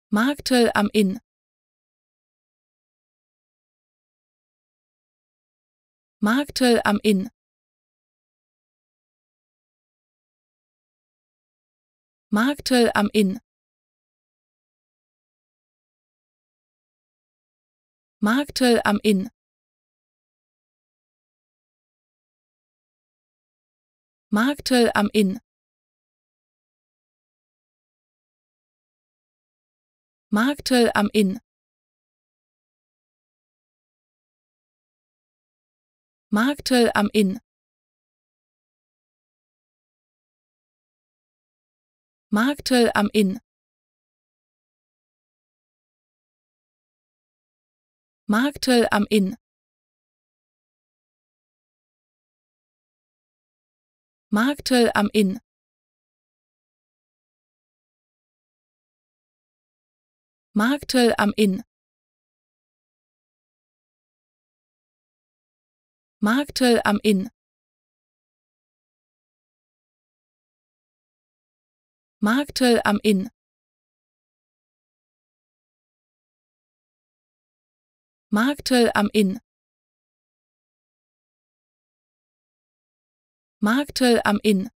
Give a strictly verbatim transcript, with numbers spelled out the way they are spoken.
Marktel am Inn. Marktel am Inn. Marktel am Inn. Marktel am Inn. Marktel am Inn. Marktel am Inn. Marktel am Inn. Marktel am Inn. Marktel am Inn. Marktel am Inn. Marktel am Inn. Marktel am Inn. Marktel am Inn. Marktel am Inn. Marktel am Inn.